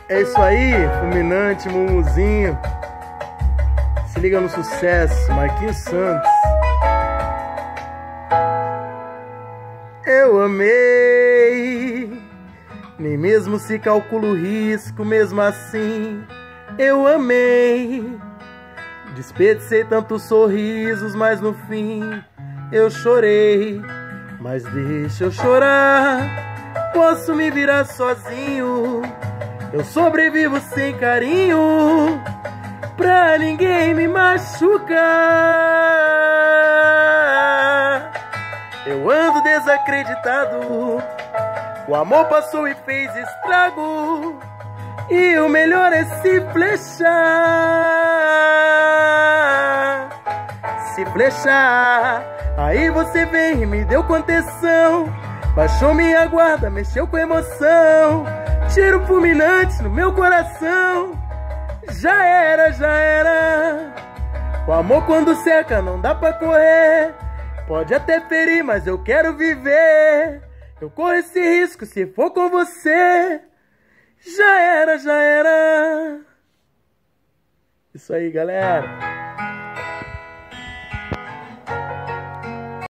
É isso aí, Fulminante, Mumuzinho. Se liga no sucesso, Marquinhos Santos. Eu amei, nem mesmo se calcula o risco, mesmo assim eu amei. Desperdicei tantos sorrisos, mas no fim eu chorei. Mas deixa eu chorar, posso me virar sozinho. Eu sobrevivo sem carinho, pra ninguém me machucar. Eu ando desacreditado, o amor passou e fez estrago, e o melhor é se flechar. Se flechar, aí você vem e me deu contenção, baixou minha guarda, mexeu com emoção, tiro fulminante no meu coração. Já era, já era. O amor quando seca não dá pra correr, pode até ferir, mas eu quero viver. Eu corro esse risco se for com você. Já era, já era. Isso aí, galera.